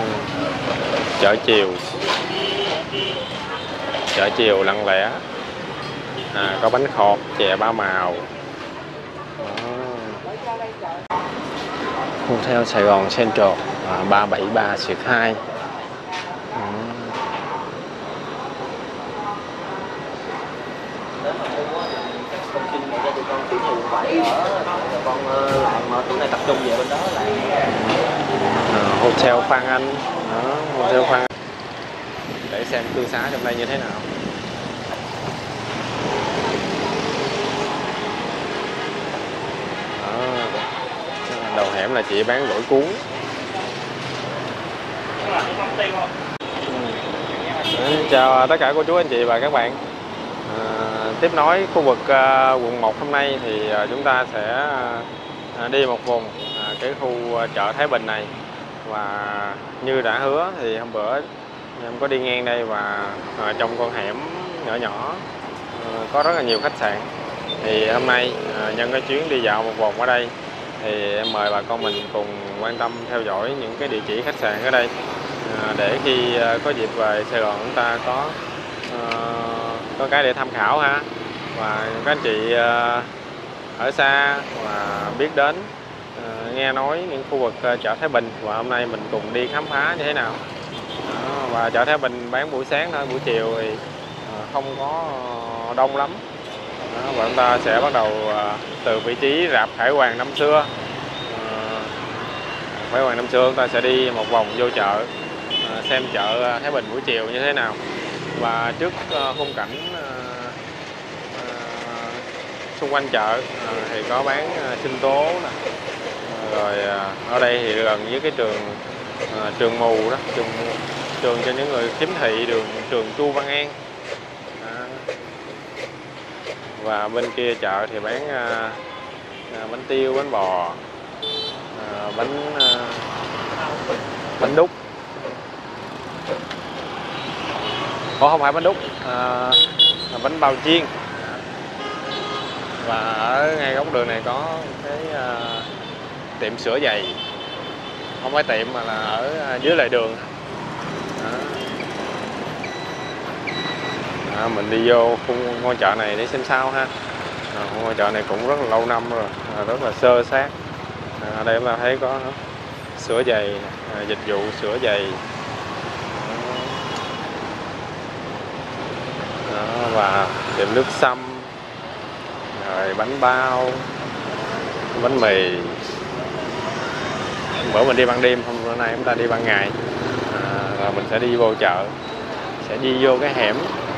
chợ chiều, chợ chiều lặng lẽ. Có bánh khọt, chè ba màu. Hotel Sài Gòn Central 373/2. Tập trung về bên đó là Hotel Phan Anh. Hotel Phan Anh. Để xem cư xá trong đây như thế nào. Đầu hẻm là chị bán gỏi cuốn. Chào tất cả cô chú anh chị và các bạn. Tiếp nối khu vực quận 1 hôm nay thì chúng ta sẽ đi một vùng cái khu chợ Thái Bình này. Và như đã hứa thì hôm bữa em có đi ngang đây và trong con hẻm nhỏ nhỏ có rất là nhiều khách sạn. Thì hôm nay nhân cái chuyến đi dạo một vòng ở đây thì em mời bà con mình cùng quan tâm theo dõi những cái địa chỉ khách sạn ở đây, để khi có dịp về Sài Gòn chúng ta có cái để tham khảo ha. Và các anh chị ở xa và biết đến nghe nói những khu vực chợ Thái Bình, và hôm nay mình cùng đi khám phá như thế nào. Và chợ Thái Bình bán buổi sáng thôi, buổi chiều thì không có đông lắm. Và chúng ta sẽ bắt đầu từ vị trí rạp Khải Hoàn năm xưa. Khải Hoàn năm xưa chúng ta sẽ đi một vòng vô chợ, xem chợ Thái Bình buổi chiều như thế nào. Và trước khung cảnh xung quanh chợ thì có bán sinh tố nè. Rồi ở đây thì gần với cái trường mù đó, trường cho những người khiếm thị, trường Chu Văn An. Và bên kia chợ thì bán bánh tiêu, bánh bò, bánh đúc. Không phải bánh đúc, bánh bao chiên. Và ở ngay góc đường này có cái tiệm sửa giày, không phải tiệm mà là ở dưới lề đường. Mình đi vô khu ngôi chợ này để xem sao ha. Ngôi chợ này cũng rất là lâu năm rồi, rất là xơ xác. Ở đây chúng ta thấy có sửa giày, dịch vụ sửa giày. Và tiệm nước sâm, rồi bánh bao, bánh mì. Bữa mình đi ban đêm, hôm nay chúng ta đi ban ngày. Rồi mình sẽ đi vô chợ, sẽ đi vô cái hẻm,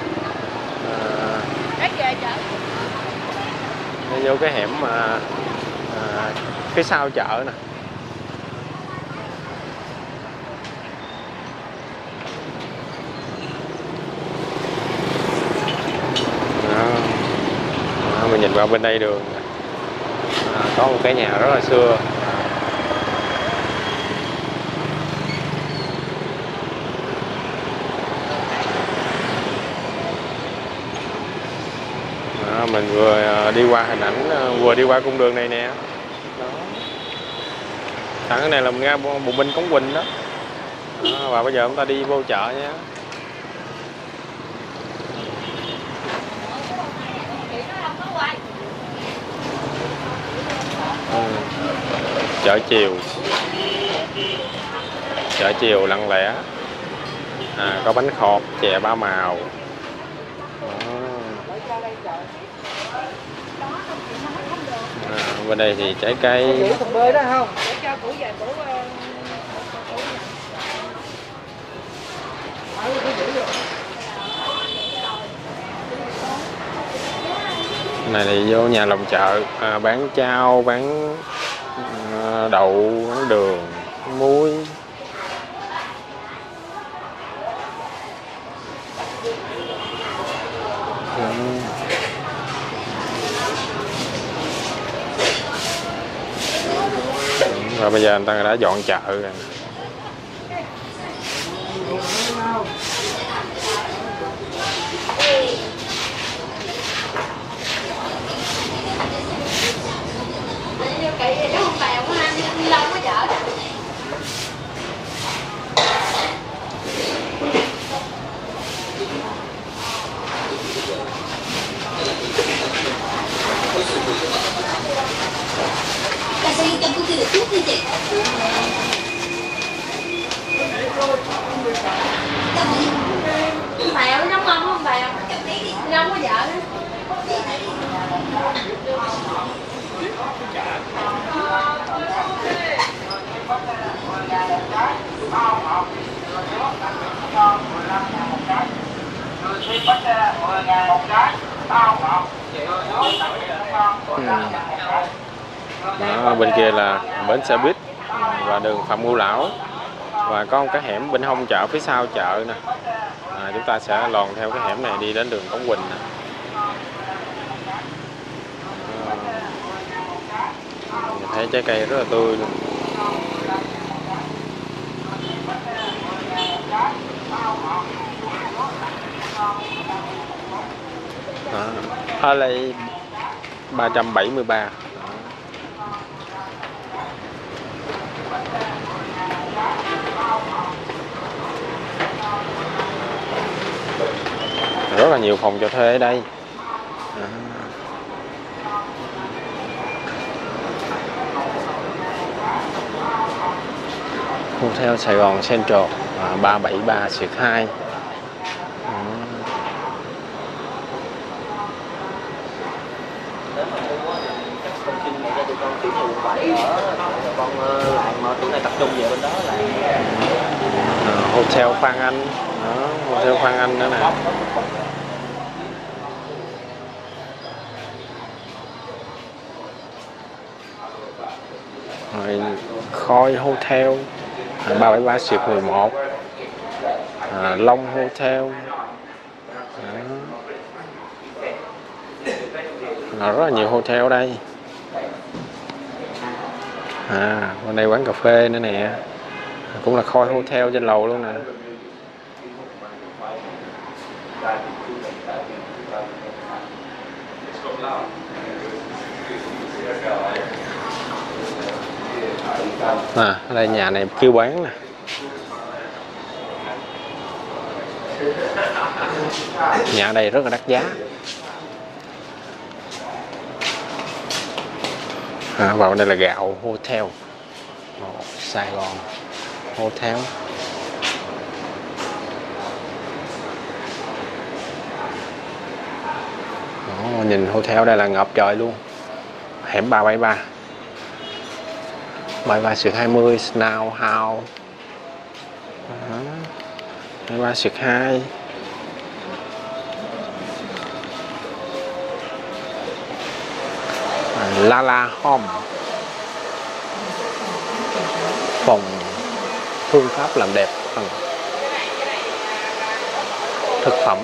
đi vô cái hẻm mà phía sau chợ nè. Mình nhìn vào bên đây đường có một cái nhà rất là xưa. Mình vừa đi qua hình ảnh, vừa đi qua cung đường này nè. Đó. Thẳng cái này là ra Bộ Binh Cống Quỳnh đó. Và bây giờ chúng ta đi vô chợ nha. Chợ chiều, chợ chiều lặng lẽ. Có bánh khọt, chè ba màu. Bên đây thì trái cây. Này thì vô nhà lòng chợ, bán chao, bán đậu, bán đường, muối. Và bây giờ người ta đã dọn chợ rồi. Bèo nó ngon không bèo? Ngon có vợ đó. Đó, bên kia là bến xe buýt và đường Phạm Ngũ Lão, và có một cái hẻm bên hông chợ phía sau chợ nè. Chúng ta sẽ lòn theo cái hẻm này đi đến đường Cổng Quỳnh nè. Nhìn thấy trái cây rất là tươi luôn. Ở đây 373. Rất là nhiều phòng cho thuê ở đây. Hotel Sài Gòn Central 373/2. Con làng mà tụi này tập trung về bên đó là Hotel Phan Anh. Đó, Hotel Phan Anh nữa nè. Rồi Khôi Hotel 373/11. Long Hotel. Đó. Rất là nhiều hotel ở đây. Bên đây quán cà phê nữa nè, cũng là Khôi Hotel trên lầu luôn nè. Ở đây nhà này kêu bán nè. Nhà ở đây rất là đắt giá. Vào đây là Gạo Hotel, Sài Gòn Hotel. Nhìn hotel đây là ngập trời luôn. Hẻm 373 33/20 Snow House. 23/2. Lala Home, phòng phương pháp làm đẹp bằng thực phẩm.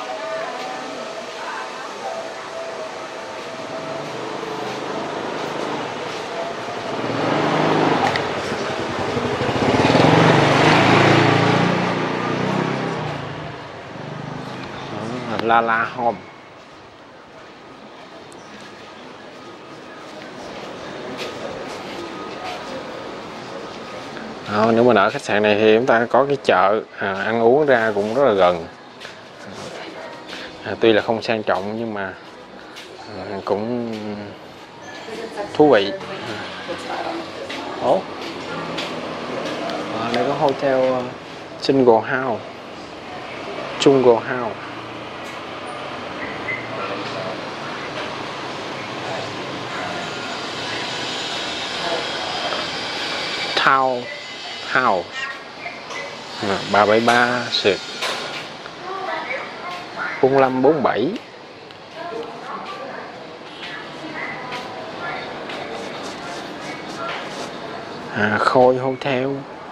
Lala Home. Nếu mà ở khách sạn này thì chúng ta có cái chợ ăn uống ra cũng rất là gần. Tuy là không sang trọng nhưng mà cũng thú vị. Đây có hotel Jungle House. Jungle House. Town House 373/4547. Khôi Hotel.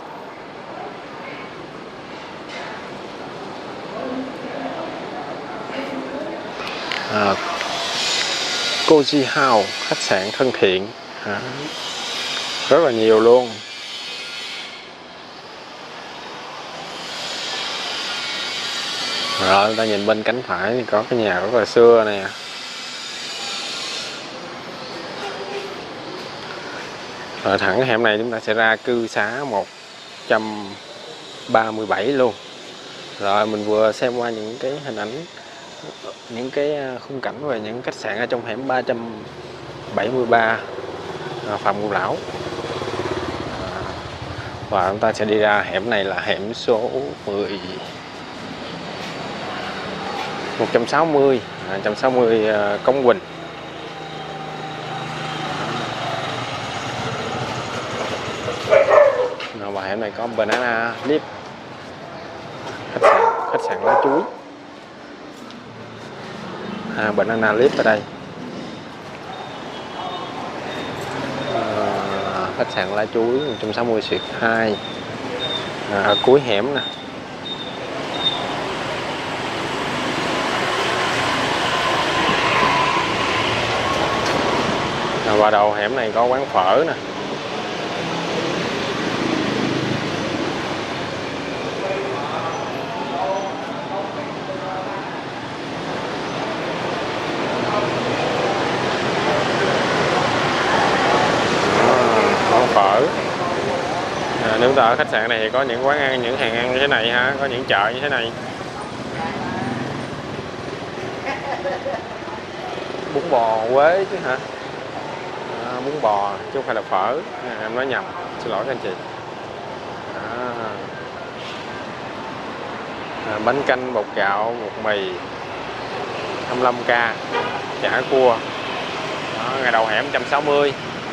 Cozy House, khách sạn thân thiện. Rất là nhiều luôn. Rồi ta nhìn bên cánh phải thì có cái nhà rất là xưa nè. Rồi thẳng cái hẻm này chúng ta sẽ ra cư xá 137 luôn. Rồi mình vừa xem qua những cái hình ảnh, những cái khung cảnh về những khách sạn ở trong hẻm 373 Phạm Ngũ Lão. Và chúng ta sẽ đi ra hẻm này là hẻm số 160 Cống Quỳnh. Và hẻm này có Banana Leaf, khách sạn lá chuối. Banana Leaf ở đây. Khách sạn lá chuối 160/2 ở cuối hẻm nè. Và đầu hẻm này có quán phở nè. Quán phở. Nếu ta ở khách sạn này thì có những quán ăn, những hàng ăn như thế này ha, có những chợ như thế này. Bún bò Quế chứ hả? Bún bò chứ không phải là phở, em nói nhầm, xin lỗi các anh chị. Bánh canh, bột gạo, bột mì 25k, chả cua. Ngày đầu hẻm 160.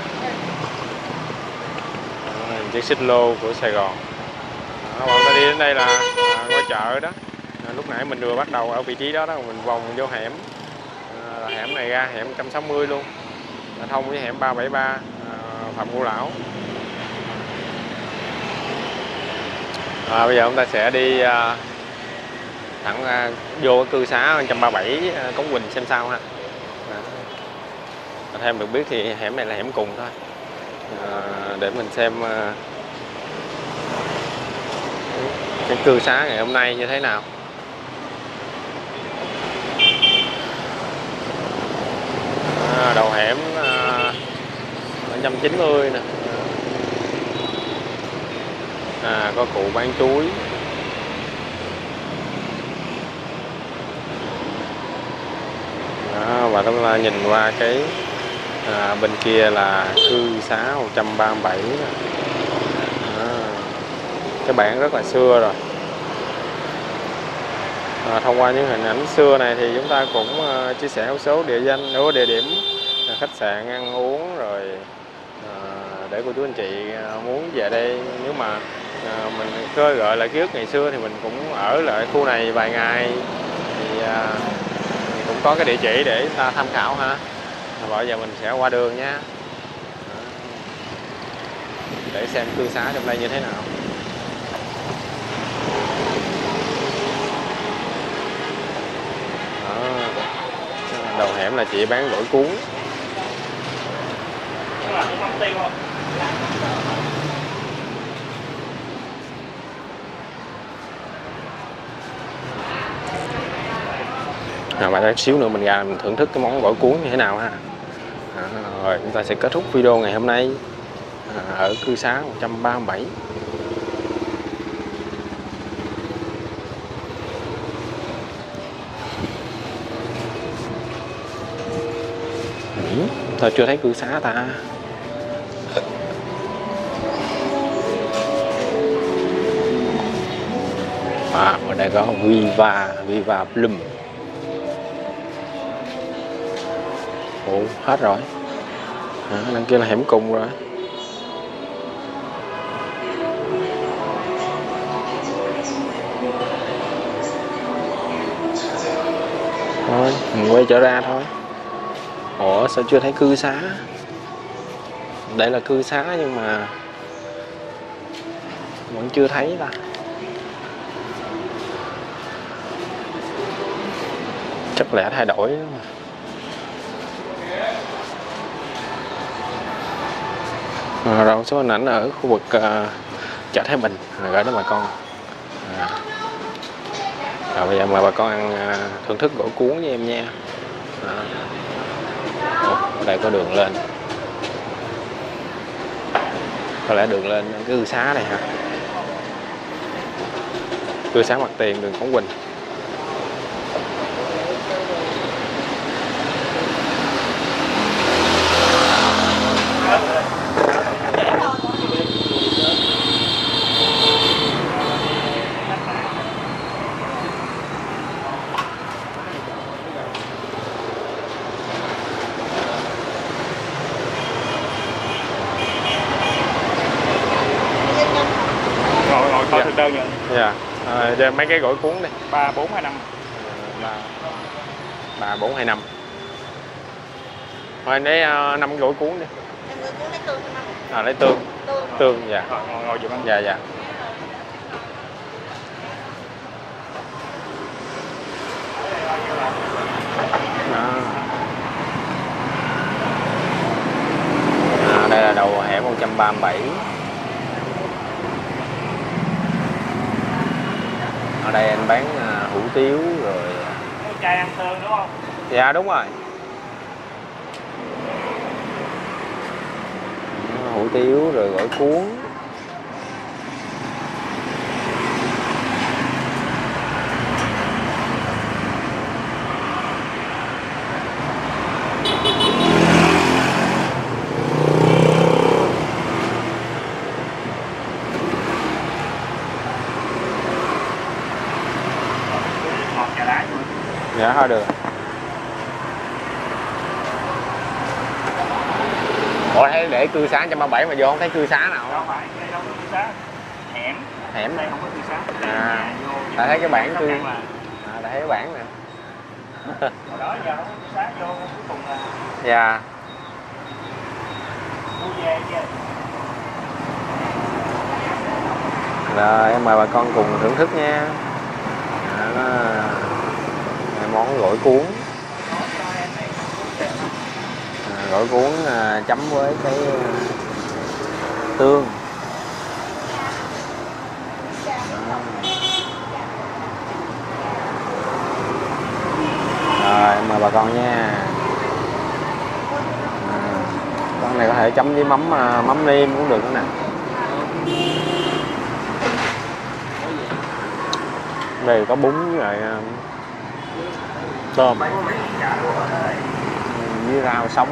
Chiếc xích lô của Sài Gòn. Bọn ta đi đến đây là ngôi chợ đó. Lúc nãy mình vừa bắt đầu ở vị trí đó, mình vòng vô hẻm. Hẻm này ra hẻm 160 luôn, thông với hẻm 373 Phạm Ngũ Lão. Bây giờ chúng ta sẽ đi thẳng vô cái cư xá 137 Cống Quỳnh xem sao ha. Theo em được biết thì hẻm này là hẻm cùng thôi. Để mình xem cái cư xá ngày hôm nay như thế nào. Đầu hẻm 190 nè. Có cụ bán chuối. Và chúng ta nhìn qua cái bên kia là cư xá 137 nè. Cái bản rất là xưa rồi. Thông qua những hình ảnh xưa này thì chúng ta cũng chia sẻ một số địa điểm khách sạn ăn uống rồi, để cô chú anh chị muốn về đây, nếu mà mình khơi gợi lại ký ức ngày xưa thì mình cũng ở lại khu này vài ngày thì cũng có cái địa chỉ để ta tham khảo ha. Bây giờ mình sẽ qua đường nha, để xem cư xá trong đây như thế nào. Đầu hẻm là chị bán gỏi cuốn. Và chút xíu nữa mình ra mình thưởng thức cái món gỏi cuốn như thế nào ha. Rồi chúng ta sẽ kết thúc video ngày hôm nay ở cư xá 137. Tôi chưa thấy cư xá ta. Ở đây có Viva Plum. Ủa, hết rồi. Đằng kia là hẻm cùng rồi. Thôi, mình quay trở ra thôi. Ủa, sao chưa thấy cư xá? Đây là cư xá nhưng mà vẫn chưa thấy ta. Chắc lẽ thay đổi đó mà. Rồi số hình ảnh ở khu vực chợ Thái Bình gửi đến bà con. Rồi bây giờ mời bà con ăn thưởng thức gỏi cuốn với em nha. Ở đây có đường lên. Có lẽ đường lên cái cư xá này hả? Cư xá Mặt Tiền, đường Cống Quỳnh. coi thực đơn nhận. Dạ. Rồi mấy cái gỏi cuốn đi. 3 4 2 5. 3 4 2 5. Thôi lấy 5 cái gỏi cuốn đi. Em người cuốn lấy tương không? Lấy tương. Tương dạ. Rồi ngồi giùm anh. Dạ dạ. Đây là đầu hẻm 137. Ở đây anh bán hủ tiếu rồi. Chai ăn tương đúng không? Dạ đúng rồi. Hủ tiếu rồi gỏi cuốn. Ngọt trà đá. Dạ thôi được. Ủa thấy để cư xá 137 mà vô không thấy cư xá nào Đâu không? phải, đây đâu có cư xá. Hẻm. Hẻm. Đây không có cư xá. Ta thấy cái bảng cư. Mà. Ta thấy cái bảng nè. Hồi đó giờ không có cư xá vô cuối cùng là Dạ. mua về chứ. Rồi em mời bà con cùng thưởng thức nha. Món gỏi cuốn. Gỏi cuốn chấm với cái tương. Rồi em mời bà con nha. Con này có thể chấm với mắm nêm cũng được nữa nè. Đây có bún với lại tôm với rau sống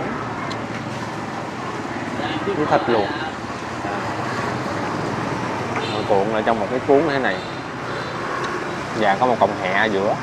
với thịt luộc, cuộn lại trong một cái cuốn như thế này và có một cọng hẹ ở giữa.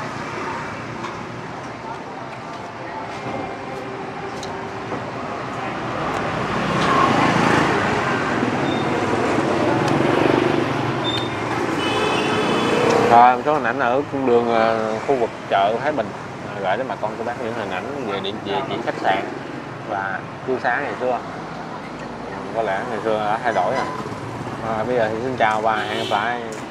Rồi một số hình ảnh ở cung đường khu vực chợ Thái Bình gửi đến bà con cô bác những hình ảnh về địa chỉ khách sạn và cư xá ngày xưa. Có lẽ ngày xưa đã thay đổi rồi. Bây giờ thì xin chào và hẹn gặp lại.